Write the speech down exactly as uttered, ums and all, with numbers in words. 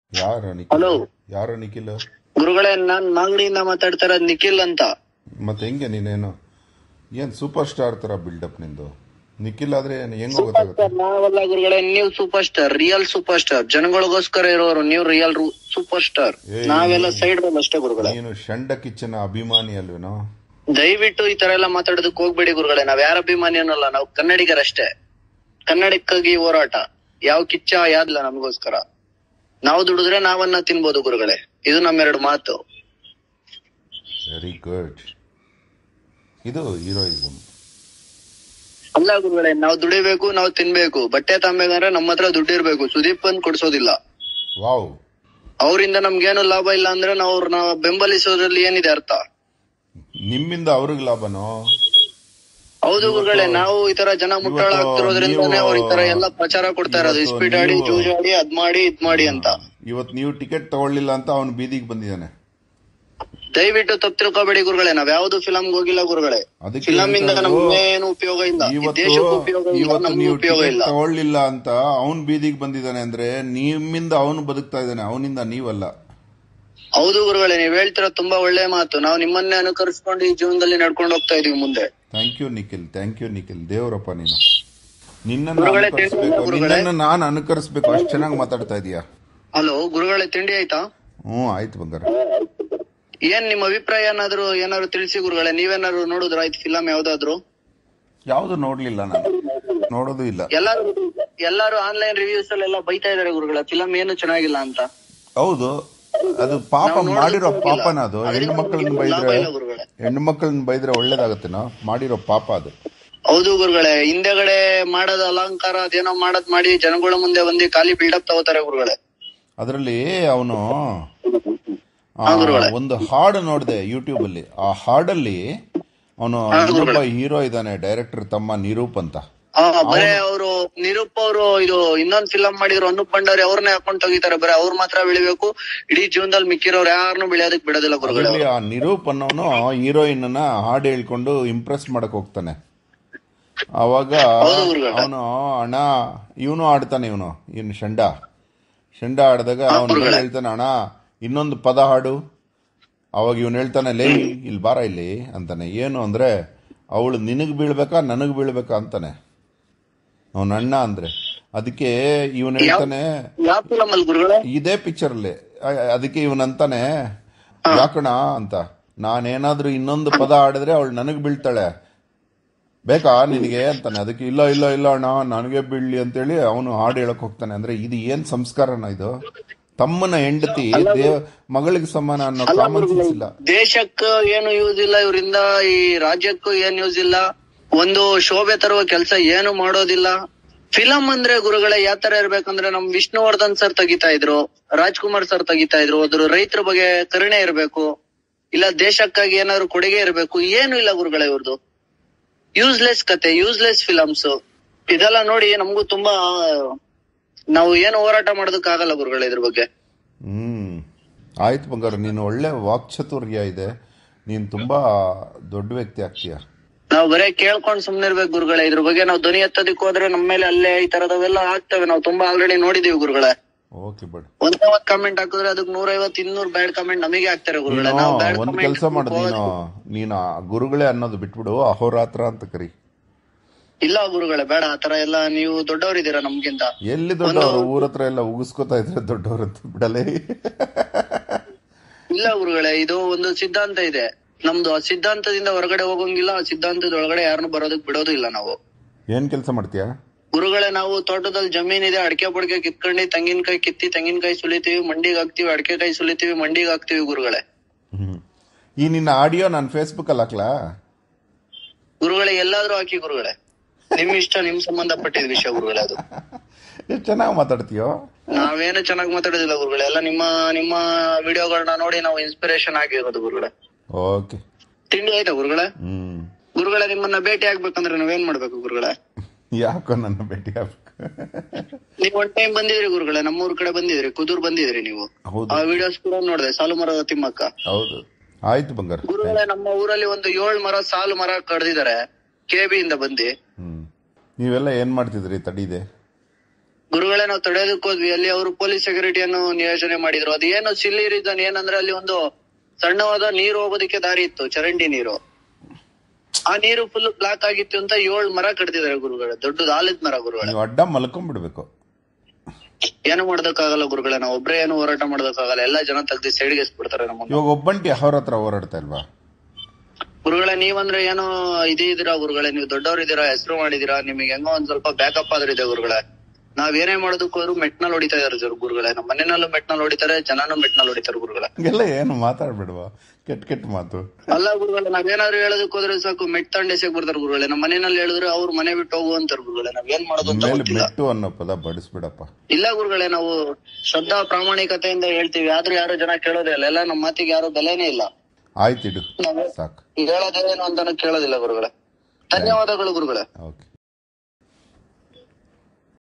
ಯಾರು ನಿಖಿಲ್? ಹಲೋ ಯಾರು ನಿಖಿಲ್? ಗುರುಗಳೇ, ನಾನ್ ಮಾಗಡಿಯಿಂದ ಮಾತಾಡ್ತಾ ಇರೋದು ನಿಖಿಲ್ ಅಂತ. ಮತ್ತೆ ಹೆಂಗೆ ನೀನೇನು ಏನ್ ಸೂಪರ್ ಸ್ಟಾರ್ ತರ ಬಿಲ್ಡಪ್ ನಿಂದು? ನಿಖಿಲ್ ಆದ್ರೆ ಹೆಂಗ ಸೂಪರ್ ಗೊತ್ತಾಗುತ್ತೆ? ಸ್ಟಾರ್ ನಾವಲ್ಲ ಗುರುಗಳೇ, ನೀವು super star, real super star, ಜನಗಳಿಗೋಸ್ಕರ ಇರೋರು ನೀವು, ರಿಯಲ್ ಸೂಪರ್ ಸ್ಟಾರ್. ಏ, ನಾವೆಲ್ಲ ಸೈಡ್ ರೋಲ್ ಅಷ್ಟೇ ಗುರುಗಳೇ. ನೀನು ಷಂಡ ಕಿಚ್ಚನ ಅಭಿಮಾನಿ ಅಲ್ವೇನೋ? ದಯವಿಟ್ಟು ಈ ತರ ಎಲ್ಲ ಮಾತಾಡೋದಕ್ಕೆ ಹೋಗ್ಬೇಡಿ ಗುರುಗಳೇ. ನಾವ್ ಯಾರ ಅಭಿಮಾನಿ ಅನ್ನಲ್ಲ, ನಾವು ಕನ್ನಡಿಗರಷ್ಟೇ. ಕನ್ನಡಕ್ಕಾಗಿ ಹೋರಾಟ. ಯಾವ ಕಿಚ್ಚ ಯಾವ್ದಿಲ್ಲ ನಮಗೋಸ್ಕರ. ನಾವು ದುಡಿದ್ರೆ ನಾವನ್ನ ತಿನ್ಬೋದು ಗುರುಗಳೇ. ಇದು ನಮ್ಮೆರಡು ಮಾತು. Very good. ಇದು ಹೀರೋಯಿಸಮ್ ಅಲ್ಲ ಗುರುಗಳೇ, ನಾವು ದುಡಿಬೇಕು, ನಾವು ತಿನ್ಬೇಕು. ಬಟ್ಟೆ ತಮ್ಬೇಕಂದ್ರೆ ನಮ್ಮ ಹತ್ರ ದುಡ್ಡಿರ್ಬೇಕು. ಸುದೀಪ್ ಬಂದ್ ಕೊಡ್ಸೋದಿಲ್ಲ. ವಾವ್. ಅವರಿಂದ ನಮ್ಗೇನು ಲಾಭ ಇಲ್ಲ ಅಂದ್ರೆ ನಾವು ಅವ್ರನ್ನ ಬೆಂಬಲಿಸೋದ್ರಲ್ಲಿ ಏನಿದೆ ಅರ್ಥ? ನಿಮ್ಮಿಂದ ಅವ್ರಿಗೆ ಲಾಭನೋ? ಹೌದು ಗುರುಗಳೇ, ನಾವು ಈ ತರ ಜನ ಮುಟ್ಟಾಳ ಆಗ್ತಿರೋದ್ರಿಂದಾನೇ ಅವ್ರ ಈ ತರ ಎಲ್ಲ ಪ್ರಚಾರ ಕೊಡ್ತಾ ಇರೋದು. ಇಸ್ಪೀಟ್ ಆಡಿ, ಜೂಜಾಡಿ, ಅದ್ ಮಾಡಿ ಇದ್ ಮಾಡಿ ಅಂತ. ಇವತ್ ನೀವು ಟಿಕೆಟ್ ತಗೊಳ್ಳಿಲ್ಲ ಅಂತ ಅವನು ಬೀದಿಗೆ ಬಂದಿದ್ದಾನೆ. ದಯವಿಟ್ಟು ತಪ್ಪು ತಿಳ್ಕೊಬೇಡಿ ಗುರುಗಳೇ. ನಾವ್ ಯಾವ್ದು ಫಿಲಂ ಹೋಗಿಲ್ಲ ಗುರುಗಳೇ. ಫಿಲಂ ಇಂದ ನಮ್ಗೇನು ಉಪಯೋಗ ಇಲ್ಲ, ದೇಶಕ್ಕೂ ಉಪಯೋಗ ಇಲ್ಲ, ನಮ್ಗೂ ಉಪಯೋಗ ಇಲ್ಲ. ತಗೊಳ್ಳಿಲ್ಲ ಅಂತ ಅವನ್ ಬೀದಿಗೆ ಬಂದಿದ್ದಾನೆ ಅಂದ್ರೆ ನಿಮ್ಮಿಂದ ಅವನು ಬದುಕ್ತಾ ಇದ್ದಾನೆ, ಅವನಿಂದ ನೀವಲ್ಲ. ಹೌದು ಗುರುಗಳೇ, ನೀವ್ ಹೇಳ್ತಿರೋ ತುಂಬಾ ಒಳ್ಳೆ ಮಾತು. ನಾವು ನಿಮ್ಮನ್ನೇ ಅನುಕರಿಸ್ಕೊಂಡು ಈ ಜೀವನದಲ್ಲಿ ನಡ್ಕೊಂಡು ಹೋಗ್ತಾ ಇದೀವಿ ಮುಂದೆ. Thank you Nikhil, thank you Nikhil. ದೇವರಪ್ಪ ನೀನು. ನಿನ್ನನ್ನು ಅನುಕರಿಸ್ಬೇಕು, ನಿನ್ನನ್ನು ನಾನು ಅನುಕರಿಸ್ಬೇಕು. ಅಷ್ಟು ಚೆನ್ನಾಗಿ ಮಾತಾಡ್ತಾ ಇದೀಯಾ. ಹಲೋ ಗುರುಗಳೇ, ತಿಂಡಿ ಆಯ್ತಾ? ಹ್ಮ್ ಆಯ್ತು ಬಂಗಾರ. ಏನ್ ನಿಮ್ಮ ಅಭಿಪ್ರಾಯ ಏನಾದ್ರು ಏನಾದ್ರು ತಿಳಿಸಿ ಗುರುಗಳೇ. ನೀವೇನಾದ್ರು ನೋಡಿದ್ರ ಆಯ್ತು ಫಿಲಂ ಯಾವ್ದಾದ್ರು? ಯಾವ್ದು ನೋಡ್ಲಿಲ್ಲ ನಾನು, ನೋಡೋದು ಇಲ್ಲ. ಎಲ್ಲಾರು ಎಲ್ಲಾರು ಆನ್ಲೈನ್ ರಿವ್ಯೂಸ್ ಅಲ್ಲೆಲ್ಲ ಬೈತಾ ಇದಾರೆ ಗುರುಗಳೇ, ಫಿಲಂ ಏನು ಚೆನ್ನಾಗಿಲ್ಲ ಅಂತ. ಹೌದು, ಅದು ಪಾಪ ಮಾಡಿರೋ ಪಾಪನ ಅದು. ಹೆಣ್ಣು ಮಕ್ಕಳನ್ನ ಬೈದ್ರೆ ಹೆಣ್ಣು ಮಕ್ಕಳನ್ನ ಬೈದ್ರೆ ಒಳ್ಳೇದಾಗತ್ತೇನೋ? ಮಾಡಿರೋ ಪಾಪ ಅದು. ಹೌದು ಗುರುಗಳೇ, ಹಿಂದೆಗಡೆ ಮಾಡೋದ್ ಅಲಂಕಾರ ಅದೇನೋ ಮಾಡದ್ ಮಾಡಿ ಜನಗಳ ಮುಂದೆ ಬಂದು ಖಾಲಿ ಬಿಲ್ಡಪ್ ತಗೋತಾರೆ ಗುರುಗಳೇ. ಅದರಲ್ಲಿ ಅವನು ಒಂದು ಹಾಡು ನೋಡಿದೆ ಯೂಟ್ಯೂಬ್ ಅಲ್ಲಿ. ಆ ಹಾಡಲ್ಲಿ ಅವನು ಇನ್ನೊಬ್ಬ ಹೀರೋ ಇದ್ದಾನೆ, ಡೈರೆಕ್ಟರ್ ತಮ್ಮ ನಿರೂಪ್ ಅಂತ. ಬರೇ ಅವರು ನಿರೂಪ್ ಅವರು ಇದು ಇನ್ನೊಂದ್ ಫಿಲಂ ಮಾಡಿದ್ರು, ಅನೂಪ್ ಭಂಡಾರಿ ಅವ್ರನ್ನೇ ಹಾಕೊಂಡ್ ತೆಗಿತಾರೆ. ಬರೀ ಅವ್ರ ಮಾತ್ರ ಬೆಳಿಬೇಕು, ಇಡೀ ಜೀವನದಲ್ಲಿ ಮಿಕ್ಕಿರೋರು ಯಾರನ್ನು ಬೆಳೆಯೋದಕ್ ಬಿಡೋದಿಲ್ಲ ಗುರುಗಳೇ. ಆ ನಿರೂಪ್ ಅನ್ನೋನು ಹೀರೋಯಿನ್ ಅನ್ನ ಹಾಡು ಹೇಳ್ಕೊಂಡು ಇಂಪ್ರೆಸ್ ಮಾಡಕ್ ಹೋಗ್ತಾನೆ. ಅವಾಗ ಅವನು ಅಣ್ಣ ಇವನು ಆಡ್ತಾನೆ, ಇವನು ಇನ್ ಶಂಡ ಶಂಡ ಆಡಿದಾಗ ಅವನು ಹೇಳ್ತಾನೆ, ಅಣ್ಣ ಇನ್ನೊಂದು ಪದ ಹಾಡು. ಅವಾಗ ಇವನು ಹೇಳ್ತಾನೆ, ಲೇ ಇಲ್ಲಿ ಬಾರ ಇಲ್ಲಿ ಅಂತಾನೆ. ಏನು ಅಂದ್ರೆ ಅವಳು ನಿನಗ್ ಬೀಳ್ಬೇಕಾ ನನಗ್ ಬೀಳ್ಬೇಕಾ ಅಂತಾನೆ ಅವನ ಅಣ್ಣ ಅಂದ್ರೆ. ಅದಕ್ಕೆ ಇವನ್ ಹೇಳ್ತಾನೆ, ಇದೇ ಪಿಕ್ಚರ್ ಅಲ್ಲಿ. ಅದಕ್ಕೆ ಇವನ್ ಅಂತಾನೆ, ಯಾಕಣ ಅಂತ, ನಾನೇನಾದ್ರೂ ಇನ್ನೊಂದು ಪದ ಆಡಿದ್ರೆ ಅವಳು ನನಗ್ ಬೀಳ್ತಾಳೆ, ಬೇಕಾ ನಿನಗೆ ಅಂತಾನೆ. ಅದಕ್ಕೆ ಇಲ್ಲ ಇಲ್ಲ ಇಲ್ಲ ಅಣ್ಣ ನನಗೆ ಬೀಳ್ಲಿ ಅಂತೇಳಿ ಅವನು ಹಾಡು ಹೇಳಕ್ ಹೋಗ್ತಾನೆ. ಅಂದ್ರೆ ಇದು ಏನ್ ಸಂಸ್ಕಾರನ ಇದು? ತಮ್ಮನ ಹೆಂಡತಿ ದೇವ ಮಗಳಿಗೆ ಸಮಾನ ಅನ್ನೋ ಕಾಮನ್ ಸೆನ್ಸ್ ಇಲ್ಲ. ದೇಶಕ್ಕೂ ಏನು ಯೂಸ್ ಇಲ್ಲ ಇವರಿಂದ, ಈ ರಾಜ್ಯಕ್ಕೂ ಏನ್ ಯೂಸ್ ಇಲ್ಲ. ಒಂದು ಶೋಭೆ ತರುವ ಕೆಲಸ ಏನು ಮಾಡೋದಿಲ್ಲ. ಫಿಲಂ ಅಂದ್ರೆ ಗುರುಗಳೇ ಯಾವ ತರ ಇರ್ಬೇಕಂದ್ರೆ, ನಮ್ ವಿಷ್ಣುವರ್ಧನ್ ಸರ್ ತೆಗಿತಾ ಇದ್ರು, ರಾಜ್ಕುಮಾರ್ ಸರ್ ತೆಗಿತಾ ಇದ್ರು. ಅದ್ರ ರೈತರ ಬಗ್ಗೆ ಕರುಣೆ ಇರ್ಬೇಕು, ಇಲ್ಲ ದೇಶಕ್ಕಾಗಿ ಏನಾದ್ರು ಕೊಡುಗೆ ಇರ್ಬೇಕು. ಏನು ಇಲ್ಲ ಗುರುಗಳೇ ಇವ್ರದ್ದು. ಯೂಸ್ಲೆಸ್ ಕತೆ, ಯೂಸ್ಲೆಸ್ ಫಿಲಮ್ಸ್. ಇದೆಲ್ಲ ನೋಡಿ ನಮಗೂ ತುಂಬಾ, ನಾವು ಏನು ಹೋರಾಟ ಮಾಡೋದಕ್ಕೆ ಆಗಲ್ಲ ಗುರುಗಳೇ ಇದ್ರ ಬಗ್ಗೆ. ಹ್ಮ್ ಆಯ್ತು ಬಂಗಾರ, ನೀನು ಒಳ್ಳೆ ವಾಕ್ಚಾತುರ್ಯ ಇದೆ, ನೀನ್ ತುಂಬಾ ದೊಡ್ಡ ವ್ಯಕ್ತಿ ಆಗ್ತೀಯ. ನಾವು ಬರೇ ಕೇಳ್ಕೊಂಡ್ ಸುಮ್ನೆ ಇರ್ಬೇಕು ಗುರುಗಳೇ. ಇದ್ರ ಬಗ್ಗೆ ನಾವು ಧ್ವನಿ ಎತ್ತೋದಕ್ಕೆ ಹೋದ್ರೆ ನಮ್ಮ ಮೇಲೆ ಅಲ್ಲೇ ಈ ತರದವೆಲ್ಲ ಆಗ್ತವೆ. ನಾವು ತುಂಬಾ ಆಲ್ರೆಡಿ ನೋಡಿದೀವಿ ಗುರುಗಳೇ. ಓಕೆ ಬಟ್ ಒಂದೇ ಒಂದ್ ಕಮೆಂಟ್ ಹಾಕಿದ್ರೆ ಅದಕ್ಕೆ ನೂರೈವತ್ ಇನ್ನೂರ್ ಬ್ಯಾಡ್ ಕಮೆಂಟ್ ನಮಗೆ ಹಾಕ್ತಾರೆ ಗುರುಗಳೇ. ಒಂದ್ ಕೆಲಸ ಮಾಡು, ನೀನು ನೀನು ಗುರುಗಳೇ ಅನ್ನೋದು ಬಿಟ್ಬಿಡು, ಅಹೋರಾತ್ರ ಅಂತ ಕರಿ. ಇಲ್ಲ ಗುರುಗಳೇ, ಬೇಡ ಆತರ ಎಲ್ಲ. ನೀವು ದೊಡ್ಡವರಿದ್ದೀರಾ ನಮ್ಗಿಂತ. ಎಲ್ಲಿ ದೊಡ್ಡವರು? ಊರ ಹತ್ರ ಎಲ್ಲ ಉಗಿಸ್ಕೋತಾ ಇದ್ರೆ ದೊಡ್ಡವರು ಅಂತ ಬಿಡಲೇ. ಇಲ್ಲ ಗುರುಗಳೇ, ಇದು ಒಂದು ಸಿದ್ಧಾಂತ ಇದೆ ನಮ್ದು. ಆ ಸಿದ್ಧಾಂತದಿಂದ ಹೊರಗಡೆ ಹೋಗಂಗಿಲ್ಲ, ಆ ಸಿದ್ಧಾಂತದ ಒಳಗಡೆ ಯಾರನ್ನು ಬರೋದಕ್ ಬಿಡೋದು ಇಲ್ಲ ನಾವು. ಏನ್ ಕೆಲಸ ಮಾಡ್ತೀಯಾ ಗುರುಗಳೇ? ನಾವು ತೋಟದಲ್ಲಿ ಜಮೀನ್ ಇದೆ, ಅಡಿಕೆ ಪಡಿಕೆ ಕಿತ್ಕೊಂಡು ತೆಂಗಿನಕಾಯಿ ಕಿತ್ತಿ ತೆಂಗಿನಕಾಯಿ ಸುಲಿತೀವಿ, ಮಂಡಿಗೆ ಹಾಕ್ತಿವಿ. ಅಡಿಕೆ ಕಾಯಿ ಸುಲಿತೀವಿ, ಮಂಡಿಗೆ ಹಾಕ್ತಿವಿ ಗುರುಗಳೇ. ಹ್ಮ್ ಈ ನಿನ್ನ ಆಡಿಯೋ ನಾನು ಫೇಸ್ಬುಕ್ ಅಲ್ಲಿ ಹಾಕ್ಲಾ ಗುರುಗಳೇ? ಎಲ್ಲಾದ್ರೂ ಹಾಕಿ ಗುರುಗಳೇ, ನಿಮ್ ಇಷ್ಟ, ನಿಮ್ ಸಂಬಂಧಪಟ್ಟಿದ ವಿಷಯ ಗುರುಗಳೇ. ಅದು ಎಷ್ಟು ಚೆನ್ನಾಗಿ ಮಾತಾಡ್ತೀಯೋ. ನಾವೇನು ಚೆನ್ನಾಗಿ ಮಾತಾಡೋದಿಲ್ಲ ಗುರುಗಳೇ, ಎಲ್ಲ ನಿಮ್ಮ ನಿಮ್ಮ ವಿಡಿಯೋಗಳನ್ನ ನೋಡಿ ನಾವು ಇನ್ಸ್ಪಿರೇಷನ್ ಆಗಿರೋದು ಗುರುಗಳೇ. ಓಕೆ, ತಿಂಡಿ ಆಯ್ತಾ ಗುರುಗಳೇ? ಹ್ಮ್ ಗುರುಗಳೇ, ನಿಮ್ಮನ್ನ ಭೇಟಿ ಆಗ್ಬೇಕಂದ್ರೆ ನಾವೇನ್ ಮಾಡ್ಬೇಕು ಗುರುಗಳೇ? ಯಾಕೋ ನನ್ನ ಭೇಟಿ ಆಗ್ಬೇಕು. ನೀವ್ ಒನ್ ಟೈಮ್ ಬಂದಿದ್ರಿ ಗುರುಗಳೇ, ನಮ್ಮೂರ್ ಕಡೆ ಬಂದಿದ್ರಿ, ಕುದೂರ್ ಬಂದಿದ್ರಿ ನೀವು. ಆ ವಿಡಿಯೋಸ್ ಕೂಡ ನೋಡಿದೆ, ಸಾಲು ಮರದ ತಿಮ್ಮಕ್ಕ. ಹೌದು, ಆಯ್ತು ಬಂಗಾರ. ಗುರುಗಳೇ, ನಮ್ಮ ಊರಲ್ಲಿ ಒಂದು ಏಳು ಮರ ಸಾಲು ಮರ ಕಡ್ದಿದ್ದಾರೆ ಕೆ ಬಿ ಇಂದ ಬಂದಿ. ಹ್ಮ್ ನೀವೆಲ್ಲ ಏನ್ ಮಾಡ್ತಿದ್ರಿ ತಡೀದೆ? ಗುರುಗಳೇ ನಾವು ತಡೆಯೋದಕ್ಕೆ ಹೋದ್ವಿ, ಅಲ್ಲಿ ಅವರು ಪೊಲೀಸ್ ಸೆಕ್ಯೂರಿಟಿಯನ್ನು ನಿಯೋಜನೆ ಮಾಡಿದ್ರು. ಅದು ಏನು ಸಿಲ್ಲಿ ರೀಸನ್ ಏನಂದ್ರೆ ಅಲ್ಲಿ ಒಂದು ಸಣ್ಣವಾದ ನೀರು ಹೋಗೋದಕ್ಕೆ ದಾರಿ ಇತ್ತು, ಚರಂಡಿ ನೀರು. ಆ ನೀರು ಫುಲ್ ಬ್ಲಾಕ್ ಆಗಿತ್ತು ಅಂತ ಏಳು ಮರ ಕಡ್ದಿದ್ದಾರೆ ಗುರುಗಳೇ, ದೊಡ್ಡದು ಆಲದ ಮರ ಗುರುಗಳೇ. ನೀವು ಅಡ್ಡ ಮಲ್ಕೊಂಡ್ಬಿಡ್ಬೇಕು. ಏನು ಮಾಡೋದಕ್ಕಾಗಲ್ಲ ಗುರುಗಳೇ, ನಾವು ಒಬ್ರೇ ಏನು ಹೋರಾಟ ಮಾಡೋದಕ್ಕಾಗಲ್ಲ, ಎಲ್ಲಾ ಜನ ತೆಗ್ದು ಸೈಡ್ಗೆ ಎಸ್ಬಿಡ್ತಾರೆ ನಮ್ಮ. ಇವಾಗ ಒಬ್ಬಂಟಿ ಅವ್ರ ಹತ್ರ ಹೋರಾಡ್ತಾ ಇಲ್ವಾ ಗುರುಗಳೇ? ನೀವಂದ್ರೆ ಏನೋ ಇದೇ ಇದೀರಾ ಗುರುಗಳೇ, ನೀವು ದೊಡ್ಡವ್ರು ಇದೀರಾ, ಹೆಸರು ಮಾಡಿದೀರಾ, ನಿಮಗೆ ಹೆಂಗೋ ಒಂದ್ ಸ್ವಲ್ಪ ಬ್ಯಾಕಪ್ ಆದ್ರೂ ಇದೆ ಗುರುಗಳೇ. ನಾವ್ ಏನೇ ಮಾಡೋದಕ್ಕೂ ಅವರು ಮೆಟ್ನಲ್ಲಿ ಹೊಡಿತಾ ಇದಾರೆ ಗುರುಗಳೇ, ನಮ್ಮ ಮನೆಯಲ್ಲೂ ಮೆಟ್ನಲ್ಲಿ ಹೊಡಿತಾರೆ, ಜನನೂ ಮೆಟ್ನಲ್ಲಿ ಹೊಡಿತಾರೆ ಗುರುಗಳೇ. ಎಲ್ಲ ಏನು ಮಾತಾಡ್ಬಿಡುವ ಕೆಟ್ಟ ಕೆಟ್ಟ ಮಾತು. ಅಲ್ಲ ಗುರುಗಳೇ, ನಾವೇನಾದ್ರು ಹೇಳೋದಕ್ಕೆ ಹೋದ್ರೆ ಸಾಕು ಮೆಟ್ ತಂಡ ಎಸೆಕ್ ಬರ್ತಾರೆ ಗುರುಗಳೇ. ನಮ್ಮ ಮನೆಯಲ್ಲಿ ಹೇಳಿದ್ರೆ ಅವ್ರು ಮನೆ ಬಿಟ್ಟು ಹೋಗು ಅಂತಾರೆ ಗುರುಗಳೇ. ನಾವ್ ಏನ್ ಮಾಡೋದು ಅಂತ ಗೊತ್ತಿಲ್ಲ. ಮೆಟ್ಟು ಅನ್ನೋ ಪದ ಬಡಿಸ್ಬಿಡಪ್ಪ. ಇಲ್ಲ ಗುರುಗಳೇ, ನಾವು ಶ್ರದ್ಧಾ ಪ್ರಾಮಾಣಿಕತೆಯಿಂದ ಹೇಳ್ತೀವಿ, ಆದ್ರೂ ಯಾರು ಜನ ಕೇಳೋದೇ ಇಲ್ಲ. ಎಲ್ಲ ನಮ್ಮ ಮಾತಿಗೆ ಯಾರು ಬೆಲೆನೇ ಇಲ್ಲ. ಆಯ್ತಿಡು ಸಾಕು, ಹೇಳೋದೇನು ಅಂತಾನು ಕೇಳೋದಿಲ್ಲ ಗುರುಗಳೇ. ಧನ್ಯವಾದಗಳು ಗುರುಗಳೇ. ಓಕೆ.